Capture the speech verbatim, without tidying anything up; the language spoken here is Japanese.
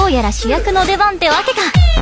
うやら主役の出番ってわけか。